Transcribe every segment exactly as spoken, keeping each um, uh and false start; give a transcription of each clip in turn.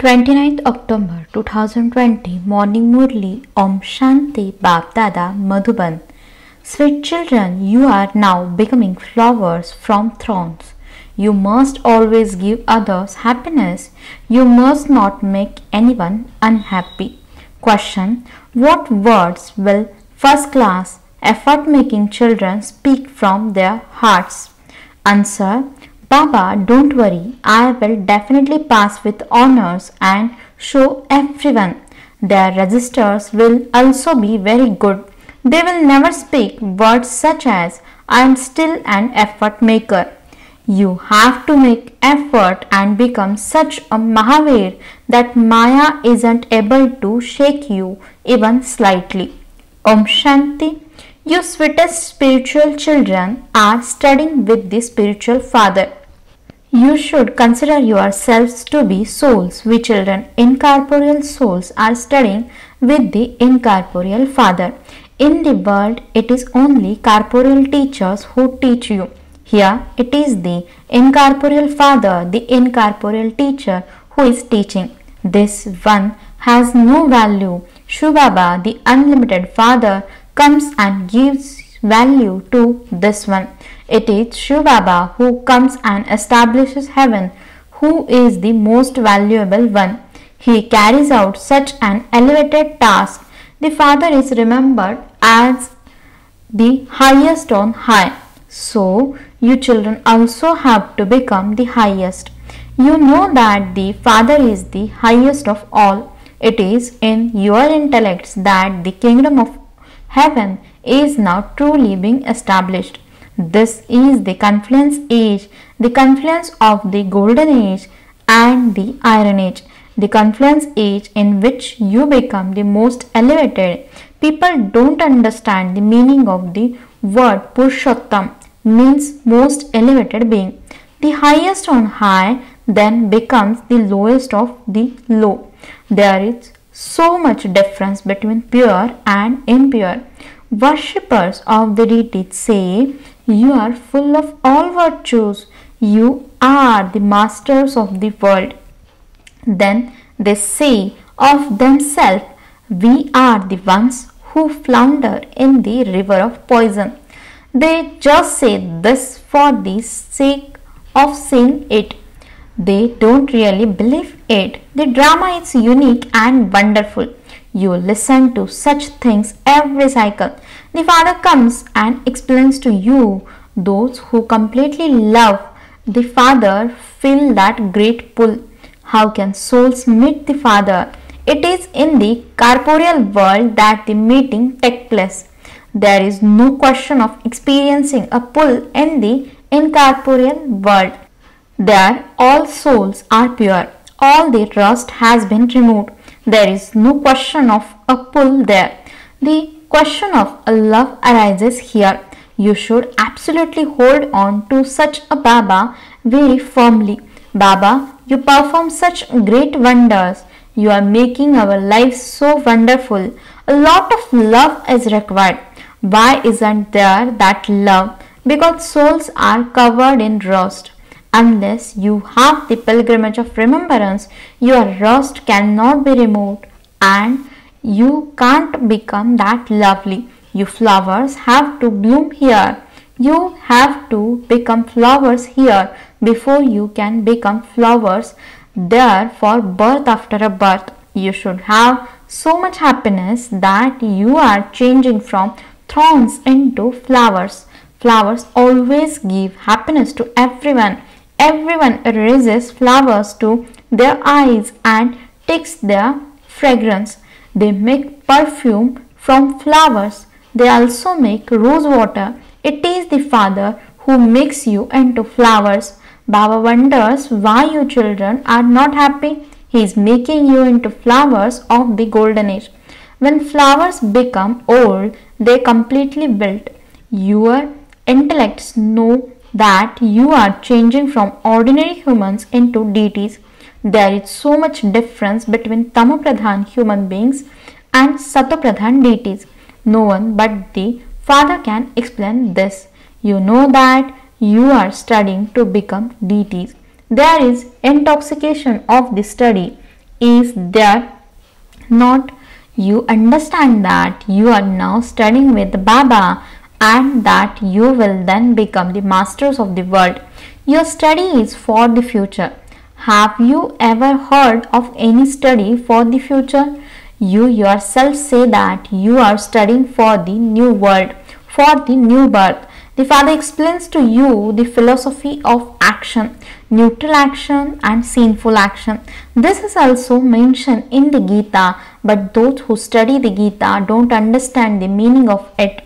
twenty-ninth October two thousand twenty Morning Murli Om Shanti Bap Dada Madhuban. Sweet children, you are now becoming flowers from thorns. You must always give others happiness. You must not make anyone unhappy. Question: what words will first class effort making children speak from their hearts? Answer: Baba, don't worry, I will definitely pass with honors and show everyone. Their registers will also be very good. They will never speak words such as I am still an effort maker. You have to make effort and become such a Mahavir that Maya isn't able to shake you even slightly. Om Shanti. You sweetest spiritual children are studying with the spiritual father. You should consider yourselves to be souls. We children, incorporeal souls, are studying with the incorporeal father. In the world, it is only corporeal teachers who teach you. Here, it is the incorporeal father, the incorporeal teacher, who is teaching. This one has no value. Shiv Baba, the unlimited father, comes and gives value to this one. It is Shiv Baba who comes and establishes heaven, who is the most valuable one. He carries out such an elevated task. The Father is remembered as the highest on high. So, you children also have to become the highest. You know that the Father is the highest of all. It is in your intellects that the kingdom of heaven is now truly being established. This is the confluence age, the confluence of the golden age and the iron age, the confluence age in which you become the most elevated. People don't understand the meaning of the word Purushottam, means most elevated being. The highest on high then becomes the lowest of the low. There is so much difference between pure and impure. Worshippers of the deity say, you are full of all virtues. You are the masters of the world. Then they say of themselves, we are the ones who flounder in the river of poison. They just say this for the sake of saying it. They don't really believe it. The drama is unique and wonderful. You listen to such things every cycle. The Father comes and explains to you. Those who completely love the Father feel that great pull. How can souls meet the Father? It is in the corporeal world that the meeting takes place. There is no question of experiencing a pull in the incorporeal world. There all souls are pure. All the rust has been removed. There is no question of a pull there. The question of a love arises here. You should absolutely hold on to such a Baba very firmly. Baba, you perform such great wonders. You are making our lives so wonderful. A lot of love is required. Why isn't there that love? Because souls are covered in rust. Unless you have the pilgrimage of remembrance, your rust cannot be removed and you can't become that lovely. You flowers have to bloom here. You have to become flowers here before you can become flowers there for birth after a birth. You should have so much happiness that you are changing from thorns into flowers. Flowers always give happiness to everyone. Everyone raises flowers to their eyes and takes their fragrance. They make perfume from flowers. They also make rose water. It is the Father who makes you into flowers. Baba wonders why you children are not happy. He is making you into flowers of the golden age. When flowers become old, they completely wilt. Your intellects know that you are changing from ordinary humans into deities. There is so much difference between Tamopradhan human beings and Satopradhan deities. No one but the Father can explain this. You know that you are studying to become deities. There is intoxication of the study. is there not? You understand that you are now studying with Baba and that you will then become the masters of the world. Your study is for the future. Have you ever heard of any study for the future? You yourself say that you are studying for the new world, for the new birth. The Father explains to you the philosophy of action, neutral action and sinful action. This is also mentioned in the Gita, but those who study the Gita don't understand the meaning of it.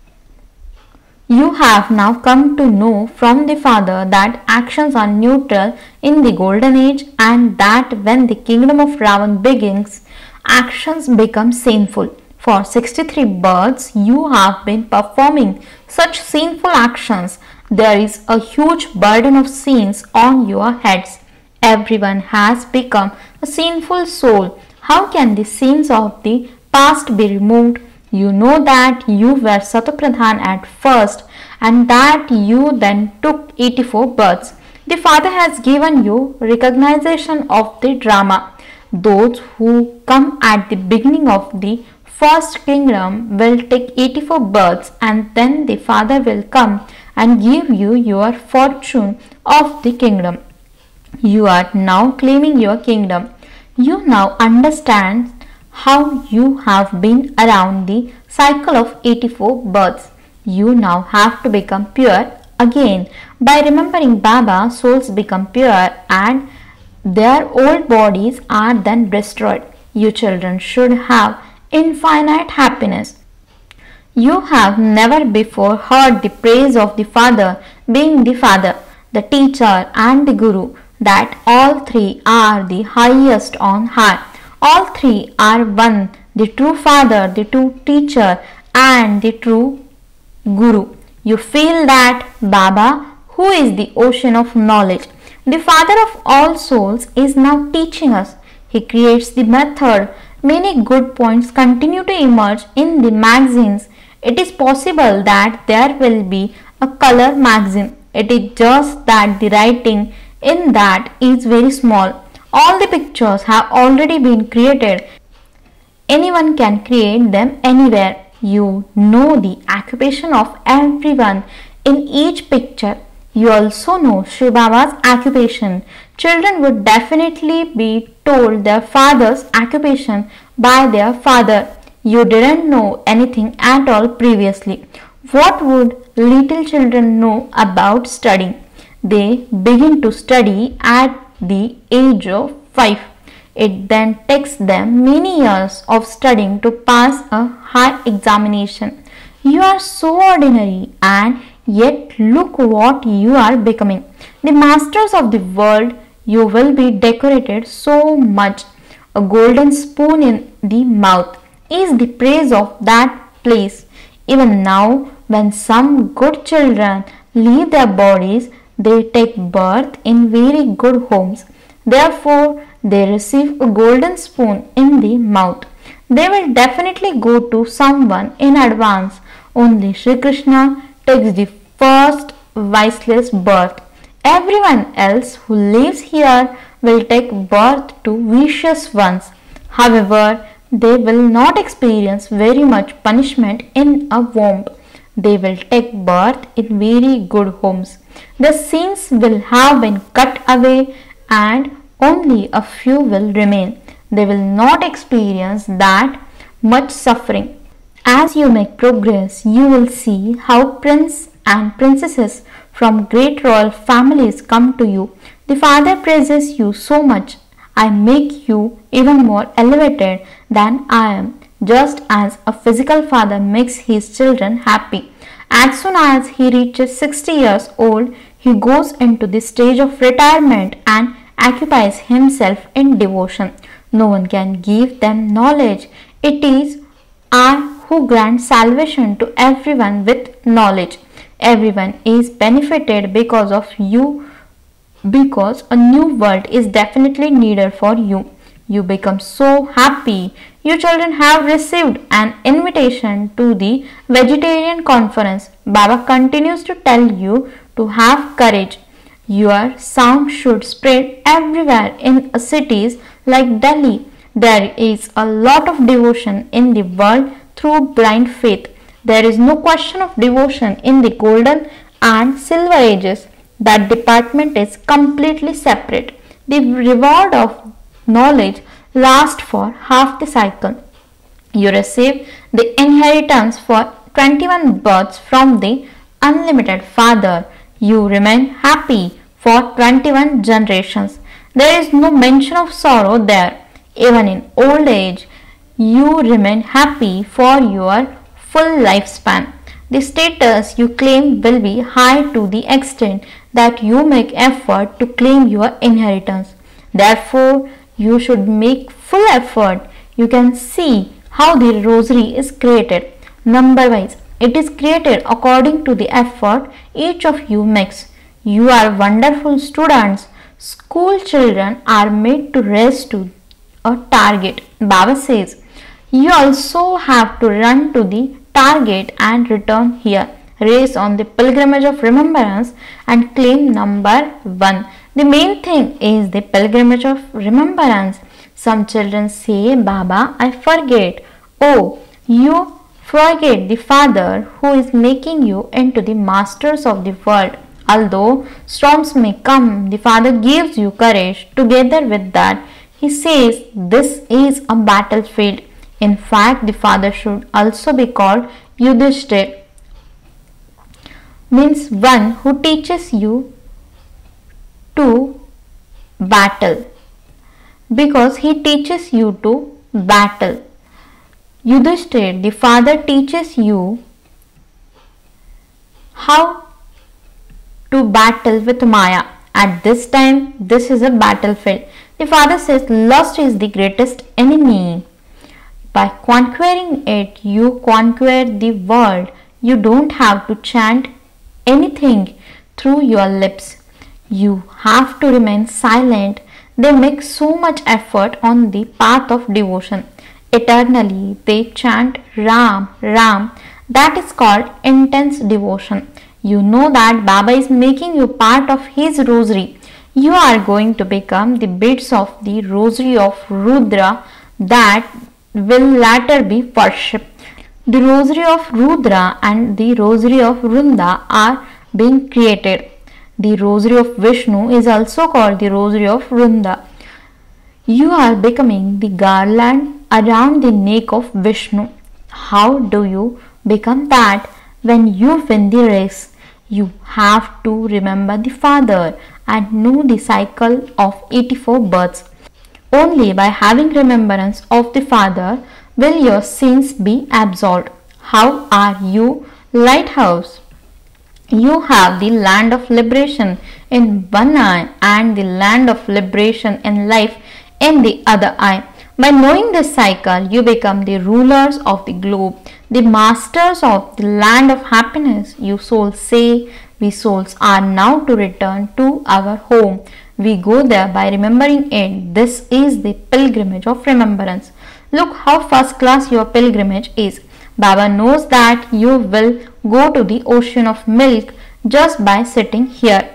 You have now come to know from the Father that actions are neutral in the golden age and that when the kingdom of Ravan begins, actions become sinful. For sixty-three births, you have been performing such sinful actions. There is a huge burden of sins on your heads. Everyone has become a sinful soul. How can the sins of the past be removed? You know that you were Satapradhan at first and that you then took eighty-four births. The Father has given you recognition of the drama. Those who come at the beginning of the first kingdom will take eighty-four births and then the Father will come and give you your fortune of the kingdom. You are now claiming your kingdom. You now understand how you have been around the cycle of eighty-four births. You now have to become pure again. By remembering Baba, souls become pure and their old bodies are then restored. You children should have infinite happiness. You have never before heard the praise of the Father being the Father, the teacher and the Guru, that all three are the highest on high. All three are one, the true Father, the true teacher and the true Guru. You feel that Baba, who is the ocean of knowledge, the Father of all souls, is now teaching us. He creates the method. Many good points continue to emerge in the magazines. It is possible that there will be a color magazine. It is just that the writing in that is very small. All the pictures have already been created. Anyone can create them anywhere. You know the occupation of everyone in each picture. You also know Shri Baba's occupation. Children would definitely be told their father's occupation by their father. You didn't know anything at all previously. What would little children know about studying? They begin to study at the age of five. It then takes them many years of studying to pass a high examination. You are so ordinary and yet look what you are becoming. The masters of the world, you will be decorated so much. A golden spoon in the mouth is the praise of that place. Even now, when some good children leave their bodies, they take birth in very good homes. Therefore, they receive a golden spoon in the mouth. They will definitely go to someone in advance. Only Shri Krishna takes the first viceless birth. Everyone else who lives here will take birth to vicious ones. However, they will not experience very much punishment in a womb. They will take birth in very good homes. The sins will have been cut away and only a few will remain. They will not experience that much suffering. As you make progress, you will see how prince and princesses from great royal families come to you. The Father praises you so much. I make you even more elevated than I am, just as a physical father makes his children happy. As soon as he reaches sixty years old, he goes into the stage of retirement and occupies himself in devotion. No one can give them knowledge. It is I who grant salvation to everyone with knowledge. Everyone is benefited because of you, because a new world is definitely needed for you. You become so happy. You children have received an invitation to the vegetarian conference. Baba continues to tell you to have courage. Your sound should spread everywhere in cities like Delhi. There is a lot of devotion in the world through blind faith. There is no question of devotion in the golden and silver ages. That department is completely separate. The reward of knowledge lasts for half the cycle. You receive the inheritance for twenty-one births from the unlimited Father. You remain happy for twenty-one generations. There is no mention of sorrow there. Even in old age, you remain happy for your full lifespan. The status you claim will be high to the extent that you make effort to claim your inheritance. Therefore, you should make full effort. You can see how the rosary is created. Number wise, it is created according to the effort each of you makes. You are wonderful students. School children are made to race to a target. Baba says, you also have to run to the target and return here. Race on the pilgrimage of remembrance and claim number one. The main thing is the pilgrimage of remembrance. Some children say, Baba, I forget. Oh, you forget the Father who is making you into the masters of the world. Although storms may come, the Father gives you courage. Together with that, He says this is a battlefield. In fact, the Father should also be called Yudhishthir, means one who teaches you to battle, because he teaches you to battle. Yudhishthir, the Father teaches you how to battle with Maya. At this time, this is a battlefield. The Father says lust is the greatest enemy. By conquering it, you conquer the world. You don't have to chant anything through your lips. You have to remain silent. They make so much effort on the path of devotion. Eternally, they chant Ram, Ram. That is called intense devotion. You know that Baba is making you part of his rosary. You are going to become the beads of the rosary of Rudra that will later be worshipped. The rosary of Rudra and the rosary of Vrunda are being created. The rosary of Vishnu is also called the rosary of Vrunda. You are becoming the garland around the neck of Vishnu. How do you become that? When you win the race, you have to remember the Father and know the cycle of eighty-four births. Only by having remembrance of the Father will your sins be absolved. How are you, lighthouse? You have the land of liberation in one eye and the land of liberation in life in the other eye. By knowing this cycle, you become the rulers of the globe, the masters of the land of happiness. You souls say, we souls are now to return to our home. We go there by remembering it. This is the pilgrimage of remembrance. Look how first class your pilgrimage is. Baba knows that you will go to the ocean of milk just by sitting here.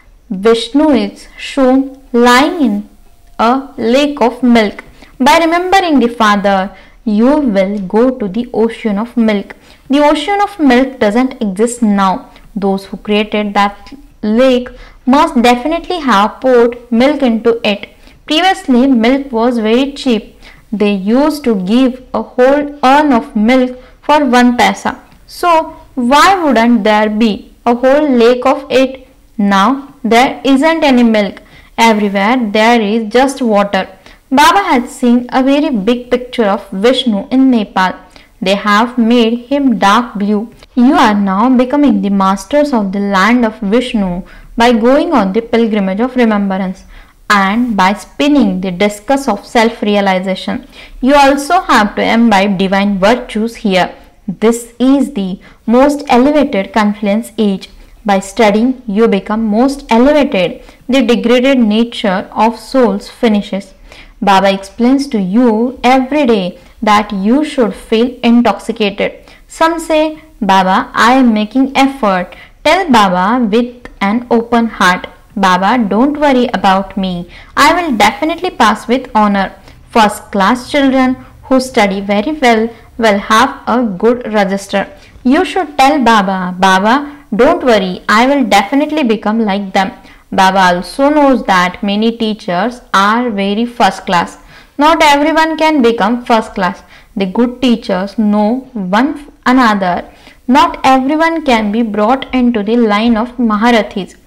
Vishnu is shown lying in a lake of milk. By remembering the Father, you will go to the ocean of milk. The ocean of milk doesn't exist now. Those who created that lake must definitely have poured milk into it. Previously, milk was very cheap. They used to give a whole urn of milk for one paisa. So, why wouldn't there be a whole lake of it? Now, there isn't any milk. Everywhere there is just water. Baba had seen a very big picture of Vishnu in Nepal. They have made him dark blue. You are now becoming the masters of the land of Vishnu by going on the pilgrimage of remembrance and by spinning the discus of self-realization. You also have to imbibe divine virtues here. This is the most elevated confluence age. By studying, you become most elevated. The degraded nature of souls finishes. Baba explains to you every day that you should feel intoxicated. Some say, Baba, I am making effort. Tell Baba with an open heart. Baba, don't worry about me. I will definitely pass with honor. First class children who study very well will have a good register. You should tell Baba, Baba, don't worry, I will definitely become like them. Baba also knows that many teachers are very first class. Not everyone can become first class. The good teachers know one another. Not everyone can be brought into the line of Maharathis.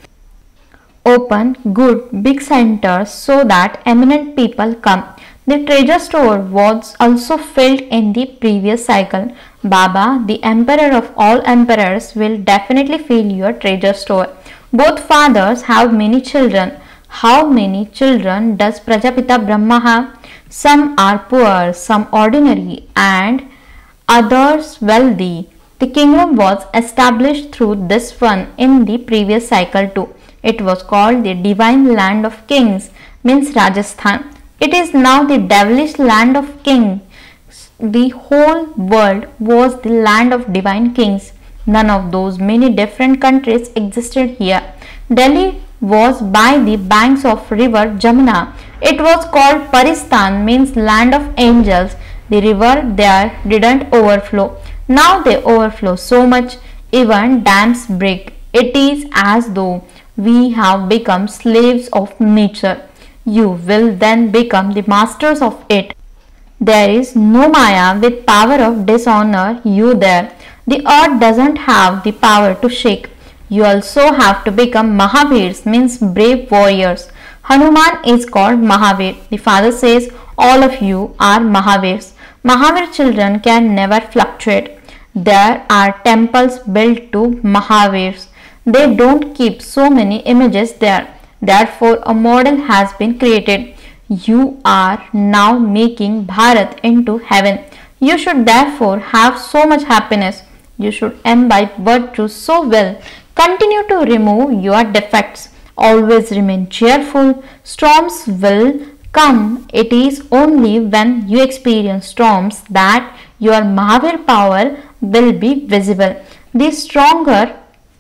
Open good big centers so that eminent people come. The treasure store was also filled in the previous cycle. Baba, the emperor of all emperors, will definitely fill your treasure store. Both fathers have many children. How many children does Prajapita Brahma have? Some are poor, some ordinary, and others wealthy. The kingdom was established through this one in the previous cycle too. It was called the divine land of kings, means Rajasthan. It is now the devilish land of kings. The whole world was the land of divine kings. None of those many different countries existed here. Delhi was by the banks of river Jamuna. It was called Paristan, means land of angels. The river there didn't overflow. Now they overflow so much, even dams break. It is as though we have become slaves of nature. You will then become the masters of it. There is no Maya with power of dishonor you there. The earth doesn't have the power to shake. You also have to become Mahavirs, means brave warriors. Hanuman is called Mahavir. The father says, all of you are Mahavirs. Mahavir children can never fluctuate. There are temples built to Mahavirs. They don't keep so many images there. Therefore, a model has been created. You are now making Bharat into heaven. You should therefore have so much happiness. You should imbibe virtue so well. Continue to remove your defects. Always remain cheerful. Storms will come. It is only when you experience storms that your Mahavir power will be visible. The stronger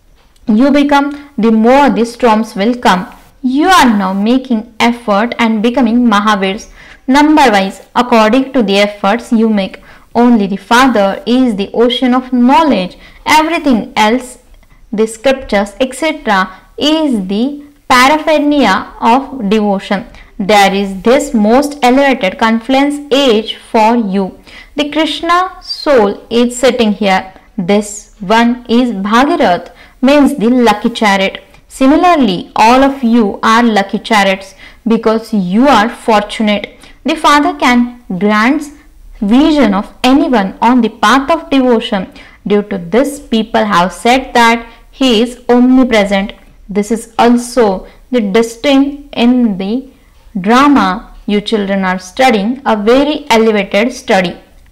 you become, the more the storms will come. You are now making effort and becoming Mahavirs, number wise, according to the efforts you make. Only the Father is the ocean of knowledge. Everything else, the scriptures, et cetera, is the paraphernalia of devotion. There is this most elevated confluence age for you. The Krishna soul is sitting here. This one is Bhagirath, means the lucky chariot. Similarly, all of you are lucky chariots because you are fortunate. The Father can grant vision of anyone on the path of devotion. Due to this, people have said that He is omnipresent. This is also the destined in the drama you children are studying, a very elevated study.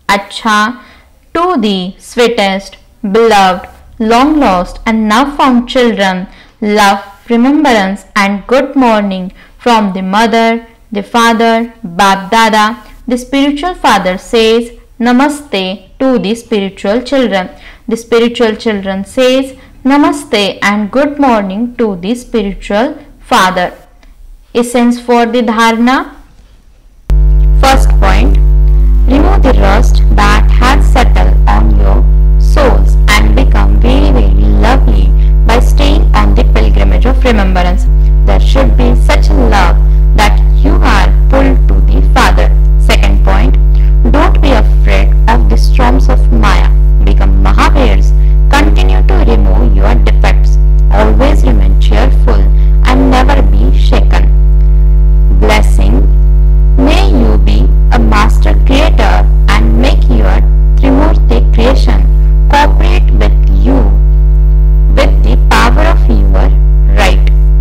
Acha, to the sweetest, beloved, long lost and now found children, love, remembrance and good morning from the mother, the father, Bap Dada. The spiritual father says Namaste to the spiritual children. The spiritual children says Namaste and good morning to the spiritual father. Essence for the dharana. First point, remove the rust that has settled on your souls and become very very lovely by staying on the pilgrimage of remembrance. There should be such a love that you are pulled to the Father. Second point, don't be afraid of the storms of Maya. Become Mahavirs. Continue to remove your defects. Always remain cheerful and never be shaken. Blessing, may you be a master creator and make your Trimurti creation cooperate with you with the power of your right.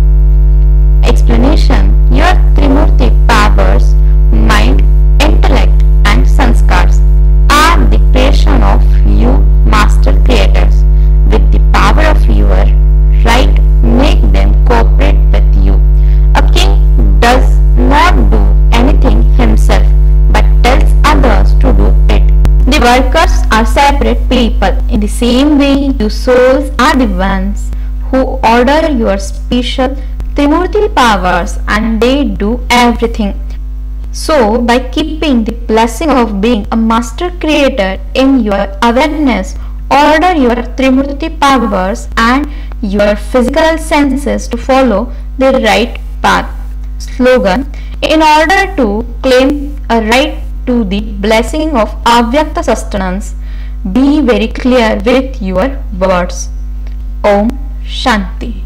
Explanation, your Trimurti powers, mind, intellect and sanskars are the creation of you master creators. With the power of your right, make them cooperate with you. A king does not do anything himself but tells others to do it. The workers are separate people. In the same way, you souls are the ones who order your special Trimurti powers and they do everything. So, by keeping the blessing of being a master creator in your awareness, order your Trimurti powers and your physical senses to follow the right path. Slogan: in order to claim a right to the blessing of Avyakta sustenance, be very clear with your words. Om Shanti.